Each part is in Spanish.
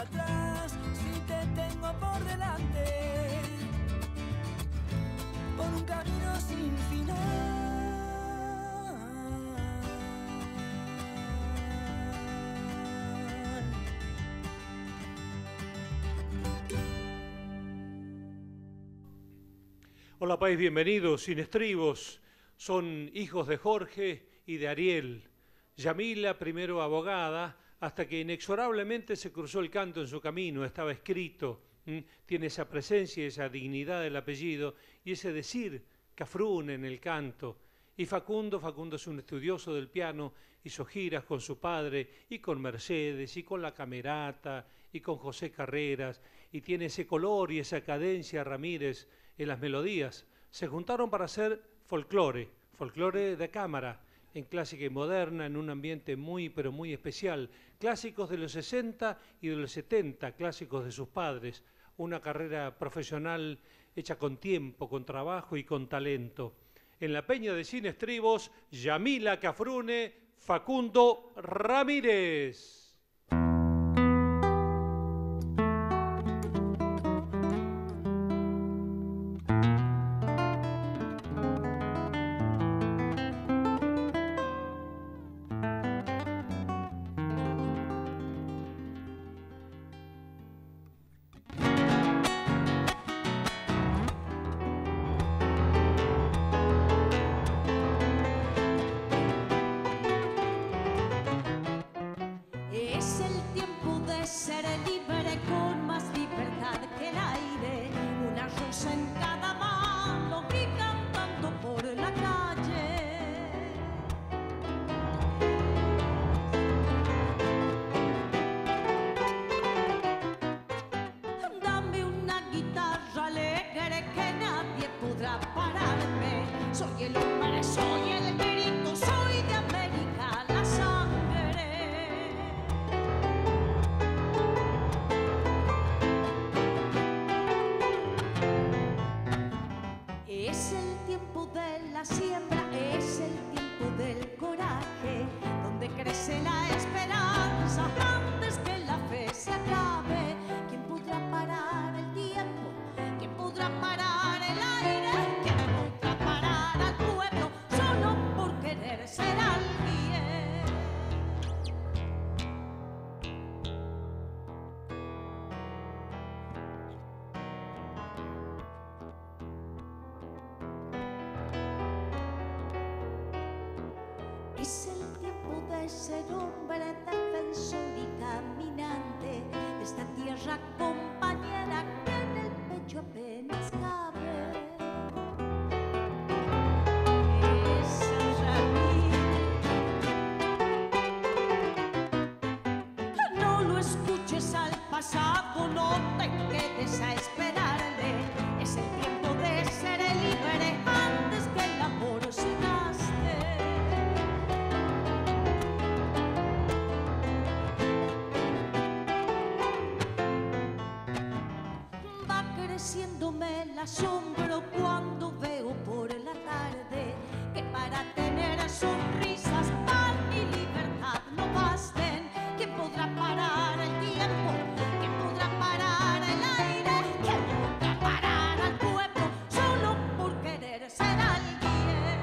atrás si te tengo por delante, por un camino sin final. Hola país, bienvenidos. Sin Estribos son hijos de Jorge y de Ariel. Yamila, primero abogada, hasta que inexorablemente se cruzó el canto en su camino, estaba escrito. Tiene esa presencia, esa dignidad del apellido y ese decir Cafrune en el canto. Y Facundo es un estudioso del piano, hizo giras con su padre y con Mercedes y con la Camerata y con José Carreras, y tiene ese color y esa cadencia Ramírez en las melodías. Se juntaron para hacer folclore de cámara, en clásica y moderna, en un ambiente muy pero muy especial. Clásicos de los 60 y de los 70, clásicos de sus padres. Una carrera profesional hecha con tiempo, con trabajo y con talento. En la Peña de Sin Estribos, Yamila Cafrune, Facundo Ramírez. Es el tiempo de ser hombre, defensor y caminante de esta tierra compañera que en el pecho apenas cabe. Esa Ramírez, no lo escuches al pasado, no te quedes a esperarle. Es el tiempo de ser libre antes que el amor se gaste. Creciéndome el asombro cuando veo por la tarde que para tener sonrisas, paz y libertad no basten. ¿Quién podrá parar el tiempo? ¿Quién podrá parar el aire? ¿Quién podrá parar al pueblo solo por querer ser alguien?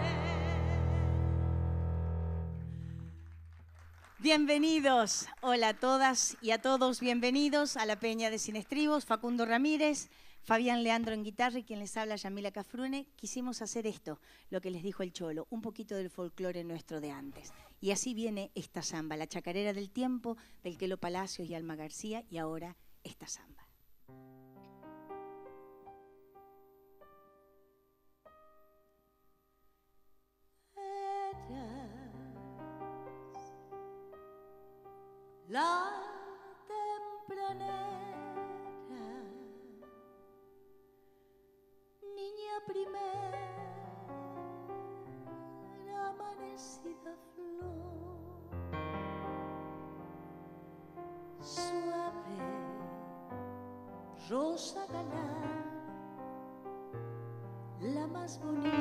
Bienvenidos, hola a todas y a todos, bienvenidos a la Peña de Sin Estribos. Facundo Ramírez, Fabián Leandro en guitarra y quien les habla, Yamila Cafrune. Quisimos hacer esto, lo que les dijo el Cholo, un poquito del folclore nuestro de antes. Y así viene esta samba, la chacarera del tiempo, del Quelo Palacios y Alma García, y ahora esta samba. La tempranera niña primera, amanecida flor, suave, rosa galán, la más bonita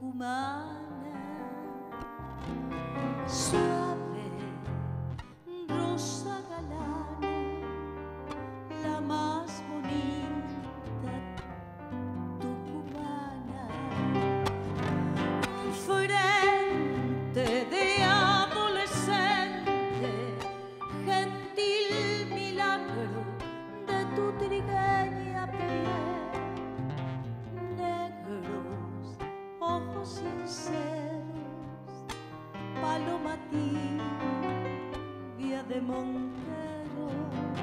tucumana, suave, monteros,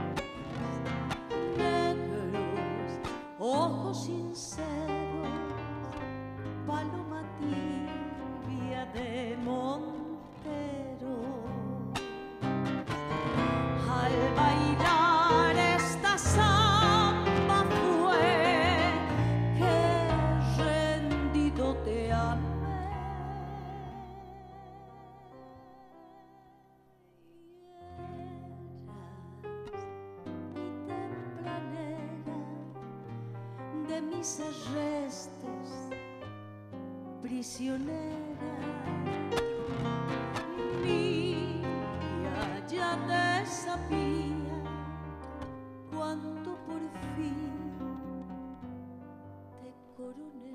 negros, ojos sinceros, paloma tibia de Montero. Al bailar esta samba fue que rendido te amé. De mis arrestos, prisionera mía, ya te sabía cuando por fin te coroné.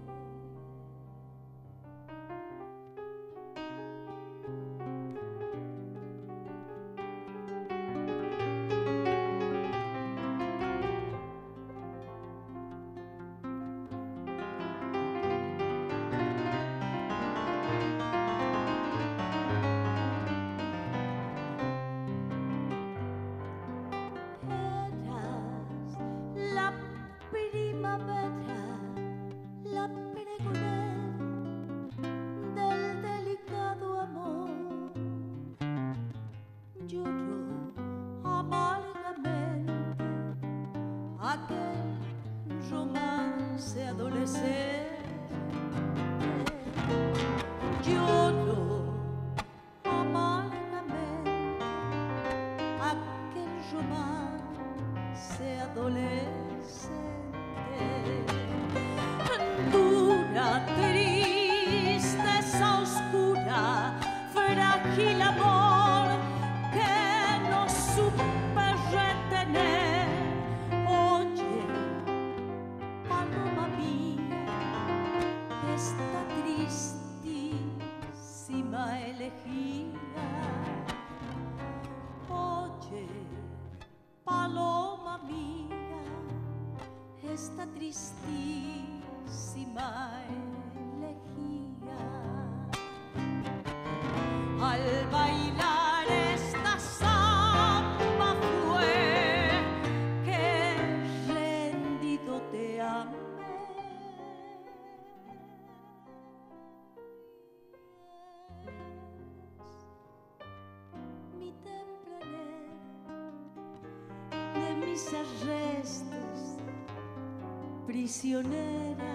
Arrestos, prisionera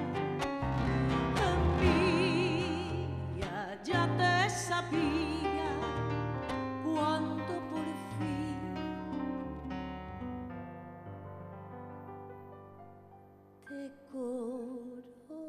mía, ya te sabía cuando por fin te coroné.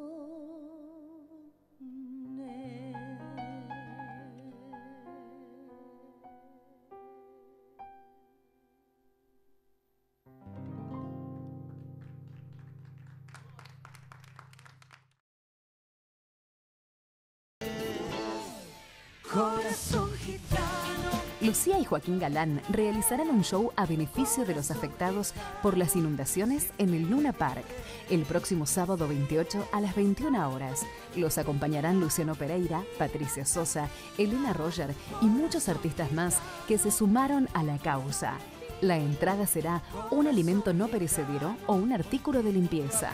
Corazón gitano. Lucía y Joaquín Galán realizarán un show a beneficio de los afectados por las inundaciones en el Luna Park el próximo sábado 28 a las 21 horas. Los acompañarán Luciano Pereira, Patricia Sosa, Elena Roger y muchos artistas más que se sumaron a la causa. La entrada será un alimento no perecedero o un artículo de limpieza.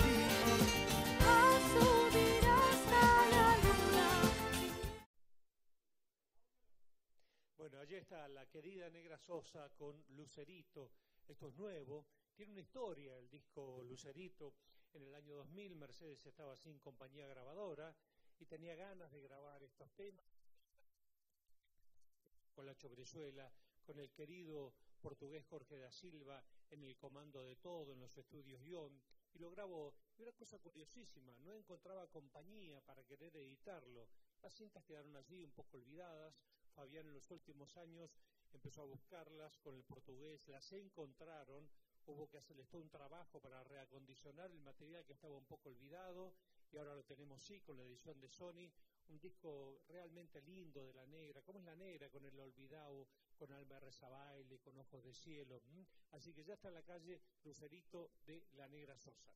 Allí está la querida Negra Sosa con Lucerito. Esto es nuevo. Tiene una historia el disco Lucerito. En el año 2000 Mercedes estaba sin compañía grabadora y tenía ganas de grabar estos temas con la Chobrezuela, con el querido portugués Jorge da Silva en el comando de todo en los estudios Ion. Y lo grabó. Y una cosa curiosísima, no encontraba compañía para querer editarlo. Las cintas quedaron allí un poco olvidadas. Fabián en los últimos años empezó a buscarlas con el portugués, las encontraron, hubo que hacerles todo un trabajo para reacondicionar el material que estaba un poco olvidado y ahora lo tenemos sí con la edición de Sony, un disco realmente lindo de La Negra. ¿Cómo es La Negra? Con El Olvidado, con Alma Reza Baile, con Ojos de Cielo. Así que ya está en la calle Lucerito de La Negra Sosa.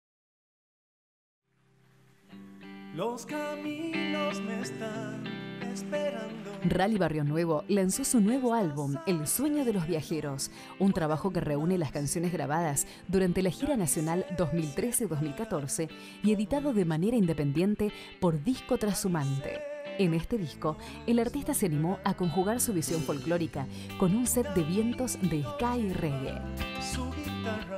Los caminos me están Rally Barrio Nuevo lanzó su nuevo álbum, El Sueño de los Viajeros, un trabajo que reúne las canciones grabadas durante la gira nacional 2013-2014 y editado de manera independiente por Disco Trashumante. En este disco, el artista se animó a conjugar su visión folclórica con un set de vientos de ska y reggae. Su guitarra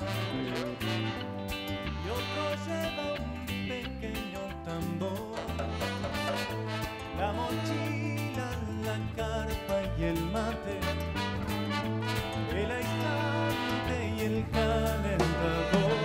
y otro lleva un pequeño tambor, la mochila, la carpa y el mate, el aislante y el calentador.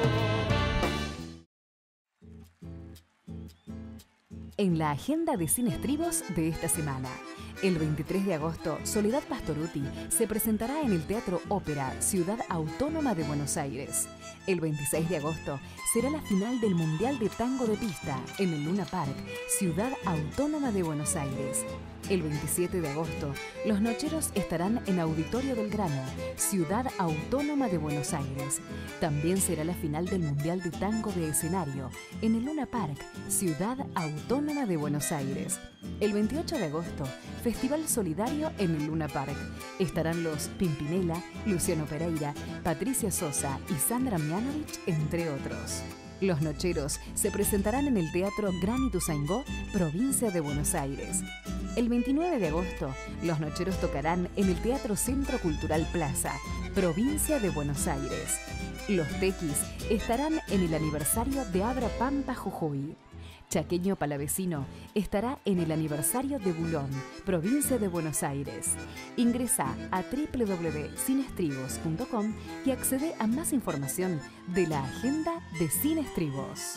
En la agenda de Cinestribos de esta semana, el 23 de agosto, Soledad Pastorutti se presentará en el Teatro Ópera, Ciudad Autónoma de Buenos Aires. El 26 de agosto será la final del Mundial de Tango de Pista en el Luna Park, Ciudad Autónoma de Buenos Aires. El 27 de agosto, los Nocheros estarán en Auditorio Belgrano, Ciudad Autónoma de Buenos Aires. También será la final del Mundial de Tango de Escenario en el Luna Park, Ciudad Autónoma de Buenos Aires. El 28 de agosto, Festival Solidario en el Luna Park. Estarán los Pimpinela, Luciano Pereira, Patricia Sosa y Sandra Mianovich, entre otros. Los Nocheros se presentarán en el Teatro Gran Ituzaingó, provincia de Buenos Aires. El 29 de agosto, los Nocheros tocarán en el Teatro Centro Cultural Plaza, provincia de Buenos Aires. Los Tequis estarán en el aniversario de Abra Pampa Jujuy. Chaqueño Palavecino estará en el aniversario de Bulón, provincia de Buenos Aires. Ingresa a www.cinestribos.com y accede a más información de la agenda de Cinestribos.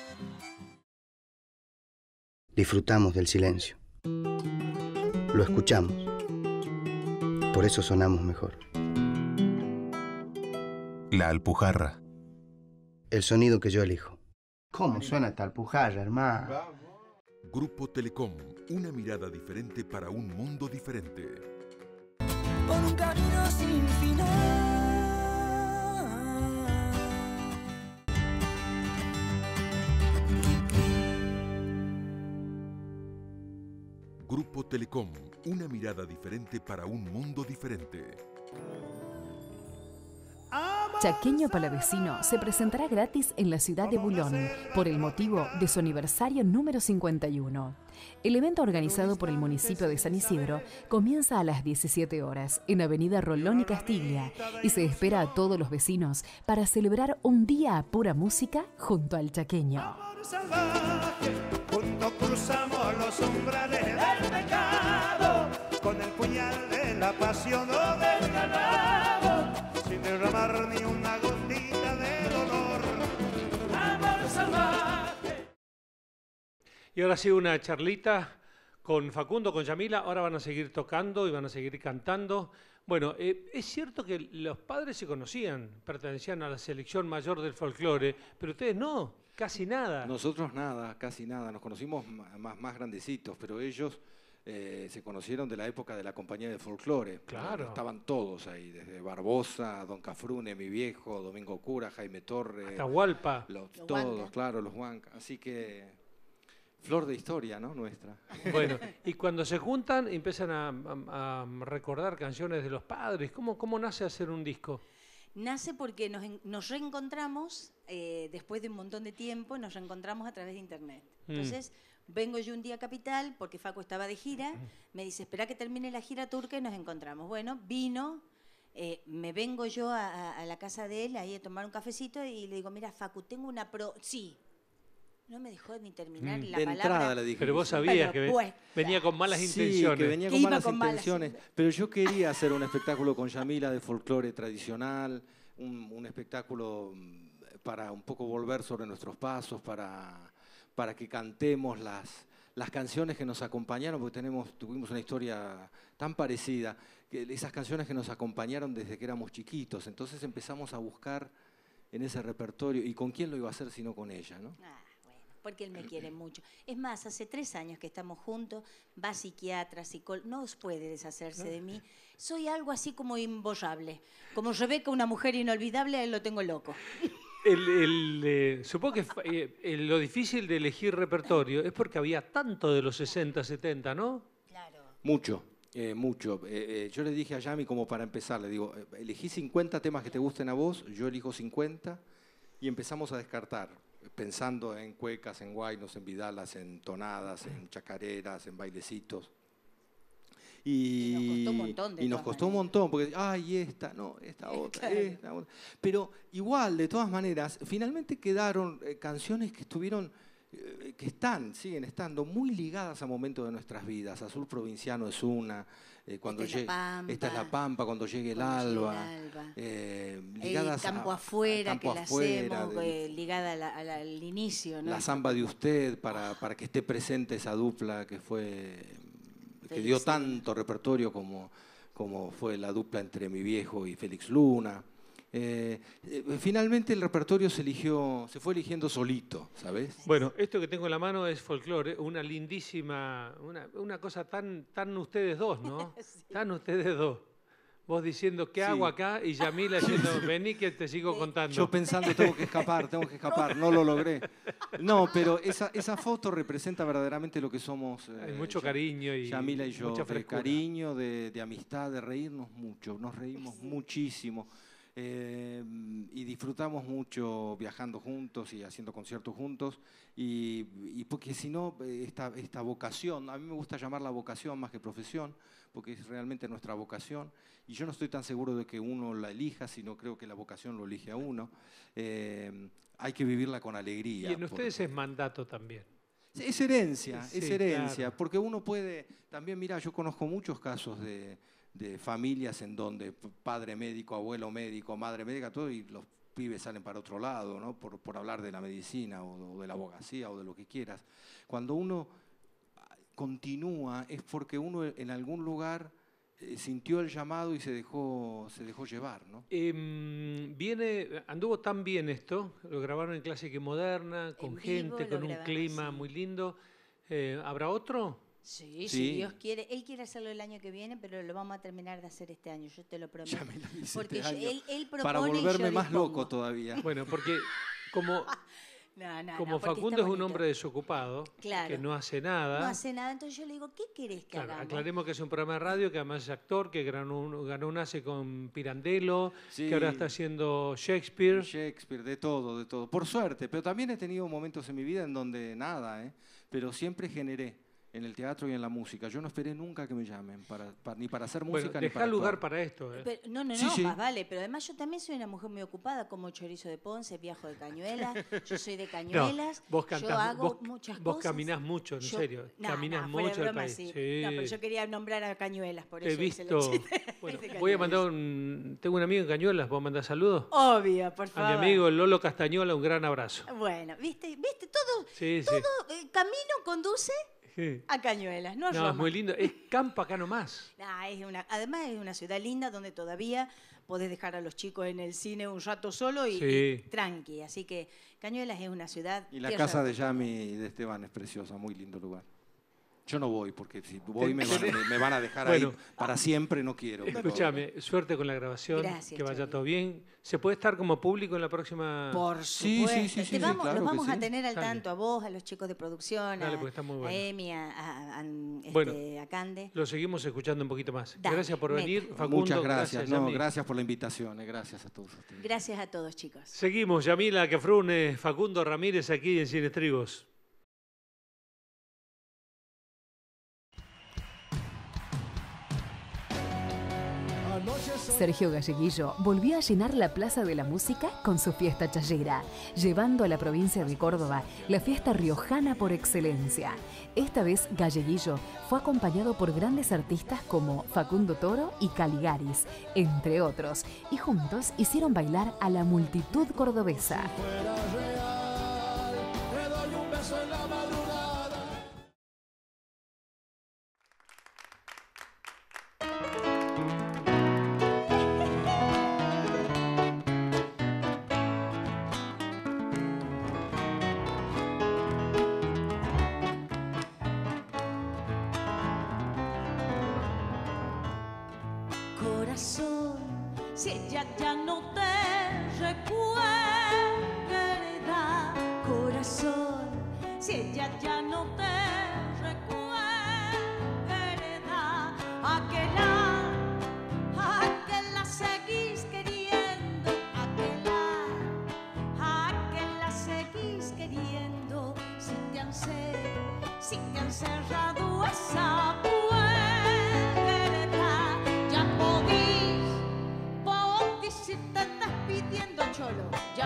Disfrutamos del silencio. Lo escuchamos. Por eso sonamos mejor. La Alpujarra. El sonido que yo elijo. ¿Cómo suena esta alpujarra, hermano? Grupo Telecom. Una mirada diferente para un mundo diferente. Por un camino sin final. Grupo Telecom. Una mirada diferente para un mundo diferente. Chaqueño Palavecino se presentará gratis en la ciudad de Bulón por el motivo de su aniversario número 51. El evento organizado por el municipio de San Isidro comienza a las 17 horas en Avenida Rolón y Castiglia y se espera a todos los vecinos para celebrar un día a pura música junto al chaqueño. Salvaje, juntos cruzamos los umbrales del pecado, con el puñal de la pasión o del ganado, sin derramar ni una gotita de dolor. Amor salvaje. Y ahora sí una charlita con Facundo, con Yamila. Ahora van a seguir tocando y van a seguir cantando. Bueno, es cierto que los padres se conocían, pertenecían a la selección mayor del folclore, pero ustedes no, casi nada. Nosotros nada, casi nada. Nos conocimos más grandecitos, pero ellos se conocieron de la época de la compañía de folclore. Claro. Estaban todos ahí, desde Barbosa, Don Cafrune, mi viejo, Domingo Cura, Jaime Torre. Atahualpa. Todos, claro, los Huancas. Así que flor de historia, ¿no? Nuestra. Bueno, y cuando se juntan empiezan a recordar canciones de los padres. ¿Cómo nace hacer un disco? Nace porque nos reencontramos, después de un montón de tiempo, nos reencontramos a través de internet. Entonces, vengo yo un día a Capital, porque Facu estaba de gira, me dice, espera que termine la gira turca y nos encontramos. Bueno, vino, me vengo yo a la casa de él, ahí a tomar un cafecito, y le digo, mira, Facu, tengo una Sí. No me dejó ni terminar la de palabra. Entrada le dije. Pero vos sabías que venía con malas intenciones. Sí, que venía con malas intenciones. Pero yo quería hacer un espectáculo con Yamila de folclore tradicional, un espectáculo para un poco volver sobre nuestros pasos, para que cantemos las canciones que nos acompañaron, porque tuvimos una historia tan parecida, que esas canciones que nos acompañaron desde que éramos chiquitos. Entonces empezamos a buscar en ese repertorio, y con quién lo iba a hacer sino con ella, ¿no? Porque él me quiere mucho. Es más, hace 3 años que estamos juntos, va psiquiatra, psicólogo, no puede deshacerse de mí. Soy algo así como imborrable. Como Rebeca, una mujer inolvidable, a él lo tengo loco. Supongo que lo difícil de elegir repertorio es porque había tanto de los 60, 70, ¿no? Claro. Mucho. Yo le dije a Yami, como para empezar, le digo, elegí 50 temas que te gusten a vos, yo elijo 50 y empezamos a descartar, pensando en cuecas, en guaynos, en vidalas, en tonadas, en chacareras, en bailecitos. Y nos costó un montón. Y nos costó un montón, porque, esta otra, esta otra. Pero igual, de todas maneras, finalmente quedaron canciones que estuvieron... siguen estando muy ligadas a momentos de nuestras vidas. Azul Provinciano es una, cuando esta es la Pampa, cuando llegue el alba. Ligadas Campo Afuera, que la hacemos, ligada al inicio, ¿no? La Zamba de Usted, para que esté presente esa dupla que dio tanto repertorio como fue la dupla entre mi viejo y Félix Luna. Finalmente el repertorio se fue eligiendo solito, ¿sabes? Bueno, esto que tengo en la mano es folclore, una lindísima, una cosa tan ustedes dos, ¿no? Sí. Tan ustedes dos. Vos diciendo, ¿qué hago acá? Y Yamila diciendo, vení que te sigo contando. Yo pensando, tengo que escapar, no lo logré. No, pero esa foto representa verdaderamente lo que somos. Hay mucho cariño y Yamila y yo, mucha de cariño, de amistad, de reírnos mucho, nos reímos muchísimo. Y disfrutamos mucho viajando juntos y haciendo conciertos juntos y porque si no, esta vocación, a mí me gusta llamarla vocación más que profesión, porque es realmente nuestra vocación y yo no estoy tan seguro de que uno la elija, sino creo que la vocación lo elige a uno. Hay que vivirla con alegría. Y en ustedes es mandato también. Es herencia, claro. Porque uno puede, también mira, yo conozco muchos casos de familias en donde padre médico, abuelo médico, madre médica, todo, y los pibes salen para otro lado, ¿no? Por hablar de la medicina o de la abogacía o de lo que quieras. Cuando uno continúa es porque uno en algún lugar sintió el llamado y se dejó llevar, ¿no? Anduvo tan bien esto, lo grabaron en Clásica y Moderna, con gente, con un clima muy lindo. ¿Habrá otro? Sí, si Dios quiere. Él quiere hacerlo el año que viene, pero lo vamos a terminar de hacer este año, yo te lo prometo. Ya me lo dice porque él propone para volverme más loco todavía. Bueno, porque como Facundo es un hombre desocupado, claro, que no hace nada. No hace nada, entonces yo le digo, ¿qué querés que hagamos? Aclaremos que es un programa de radio, que además es actor, que ganó un ACE con Pirandello, que ahora está haciendo Shakespeare. De todo. Por suerte, pero también he tenido momentos en mi vida en donde nada, pero siempre generé. En el teatro y en la música. Yo no esperé nunca que me llamen, ni para hacer música ni para lugar actuar. para esto. Pero, no, más vale. Pero además yo también soy una mujer muy ocupada, como chorizo de Ponce, viajo de Cañuelas, yo soy de Cañuelas, vos cantás, yo hago muchas cosas. Vos caminás mucho, en serio. Caminás mucho broma, el país. Sí. Sí. No, pero yo quería nombrar a Cañuelas, por eso. He visto. Bueno, voy a mandar tengo un amigo en Cañuelas, ¿puedo mandar saludos? Obvio, por favor. A mi amigo Lolo Castañola, un gran abrazo. Bueno, ¿viste? Todo camino conduce a Cañuelas, no a Roma. Es muy lindo. Es campo acá nomás. Además es una ciudad linda donde todavía podés dejar a los chicos en el cine un rato solo y tranqui. Así que Cañuelas es una ciudad... Y la casa de Yami y de Esteban es preciosa, muy lindo lugar. Yo no voy, porque si voy me van a dejar ahí para siempre, no quiero. Escúchame, suerte con la grabación, gracias, que vaya todo bien. ¿Se puede estar como público en la próxima? Por supuesto. Sí, claro, los vamos a tener al tanto, a vos, a los chicos de producción, bueno. a Emi, a Cande. Lo seguimos escuchando un poquito más. Dale, gracias por venir, Facundo. Muchas gracias. Gracias por la invitación. Gracias a todos ustedes. Gracias a todos, chicos. Seguimos, Yamila Cafrune, Facundo Ramírez, aquí en Sin Estribos. Sergio Galleguillo volvió a llenar la Plaza de la Música con su fiesta chayera, llevando a la provincia de Córdoba la fiesta riojana por excelencia. Esta vez Galleguillo fue acompañado por grandes artistas como Facundo Toro y Caligaris, entre otros, y juntos hicieron bailar a la multitud cordobesa. Corazón, si ella ya no te recuerda, corazón, si ella ya no te recuerda, cerrado esa puerta. Ya podís irte despidiendo, cholo. Ya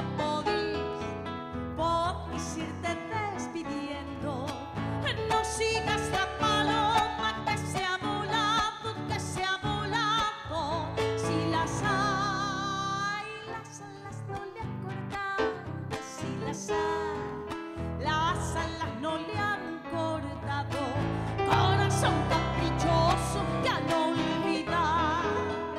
podís irte despidiendo. No sigas la paloma que se ha volado, que se ha volado. Si las hay, las alas no le han cortado. Si las hay, las alas no le han cortado. Corazón caprichoso que han olvidado.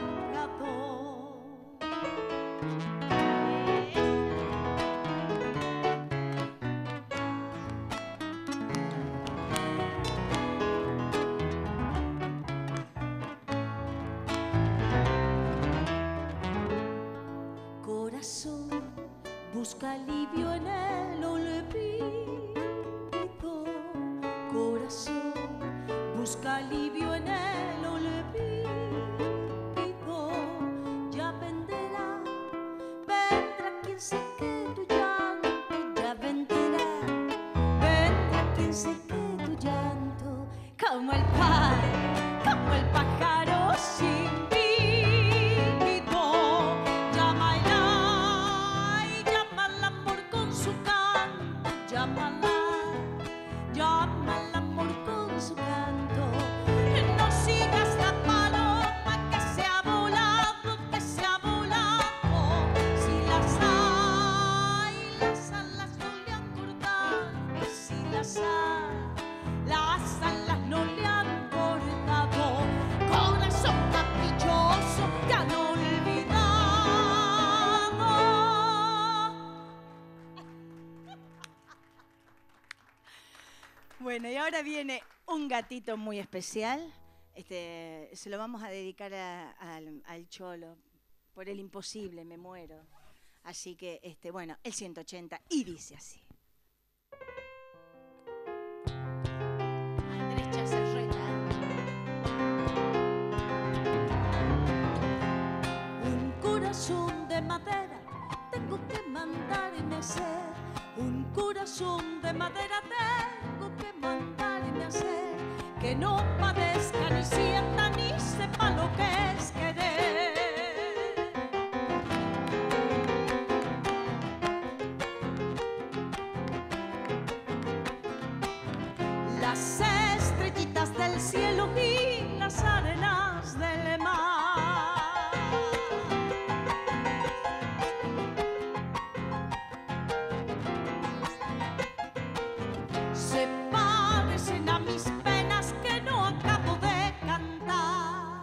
Corazón, busca alivio en el olvido. Corazón, busca alivio en el olvido. Ya vendrá quien seque tu llanto. Ya vendrá quien seque tu llanto. Como el pájaro sin nido. Llama al amor con su canto. Llama al amor con su canto. No sigas la paloma que se ha volado, que se ha volado. Si las hay, las alas no le han cortado. Si las hay, las alas no le han cortado. Corazón caprichoso que han olvidado. Bueno, y ahora viene un gatito muy especial. Se lo vamos a dedicar al Cholo. Por el imposible, me muero. Así que, bueno, el 180 y dice así. Derecha Serreta. Un corazón de madera tengo que mandarme a hacer. Un corazón de madera tengo que mandarme a hacer. Que no padezca ni sienta ni sepa lo que es querer. Las estrellitas del cielo y las arenas del mar se parecen a mis penas que no acabo de cantar.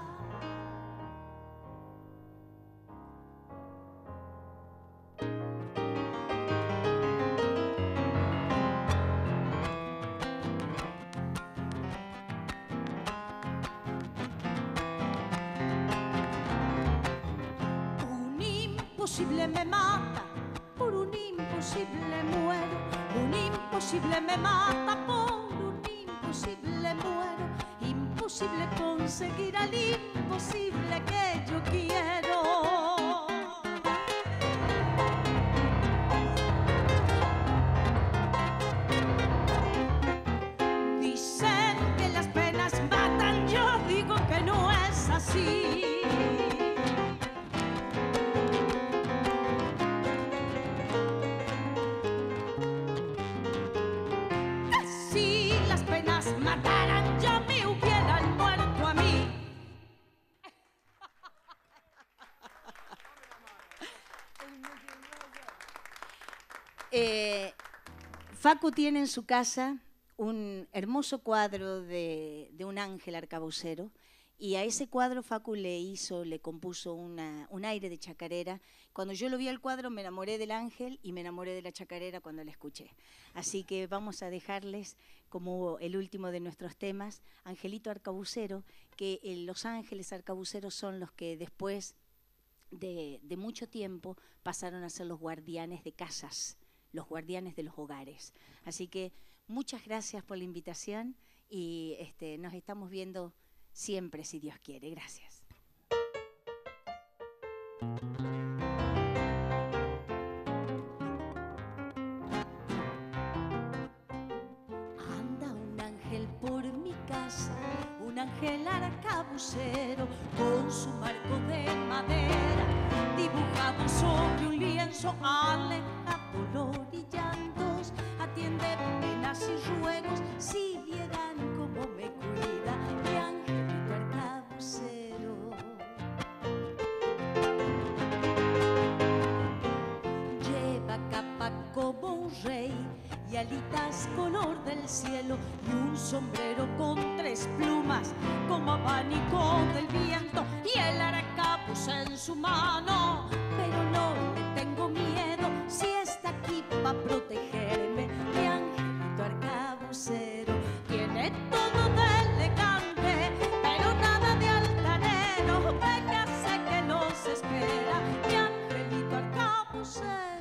Un imposible me mata, por un imposible muero. Un imposible me mata, por un imposible muero. Imposible conseguir al imposible que yo quiero. Dicen que las penas matan, yo digo que no es así. Si las penas mataran, ya me hubieran muerto a mí. Facu tiene en su casa un hermoso cuadro de un ángel arcabucero, y a ese cuadro Facu le compuso un aire de chacarera. Cuando yo lo vi al cuadro me enamoré del ángel y me enamoré de la chacarera cuando la escuché. Así que vamos a dejarles como el último de nuestros temas, Angelito Arcabucero, que los ángeles arcabuceros son los que después de mucho tiempo pasaron a ser los guardianes de casas, los guardianes de los hogares. Así que muchas gracias por la invitación y nos estamos viendo siempre, si Dios quiere. Gracias. Anda un ángel ángel por mi casa, un ángel arcabucero con su marco de madera, dibujado sobre un lienzo, aleja dolor y llantos, atiende penas y ruegos, si vieran cómo me cuida mi angelito arcabucero. Lleva capa como un rey y alitas color del cielo y un sombrero con 3 plumas como abanico del viento y el arcabuz en su mano. Pero no le tengo miedo si está aquí para protegerme. Mi angelito arcabucero tiene todo de elegante, pero nada de altanero. Véngase que los espera mi angelito arcabucero.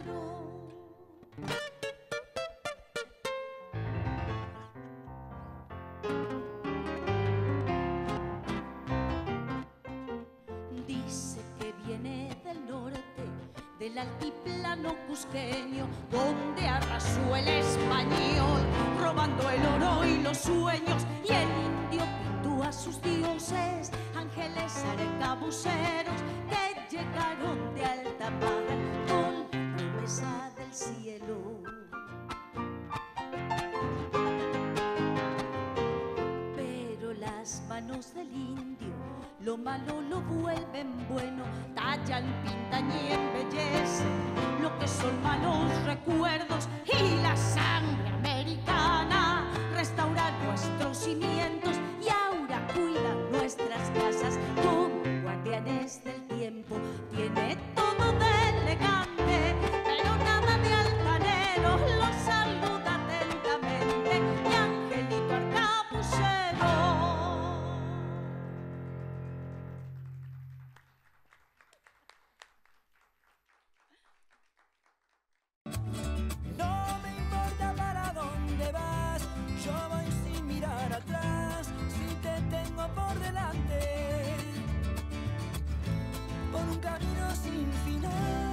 Dice que viene del norte, del altiplano cusqueño, donde arrasó el español, robando el oro y los sueños, y el indio pintó a sus dioses, ángeles arcabuceros, que llegaron de alta mar con la promesa del cielo. Pero las manos del indio lo malo lo vuelven bueno, tallan, pintan y embellecen lo que son malos recuerdos, y la sangre americana restaura nuestros cimientos y ahora cuida nuestras casas como guardianes del tiempo. Tiene todo de elegante, pero nada de altanero, lo saluda atentamente mi angelito arcabucero. No me importa para dónde vas, yo voy sin mirar atrás, si te tengo por delante, por un camino sin final.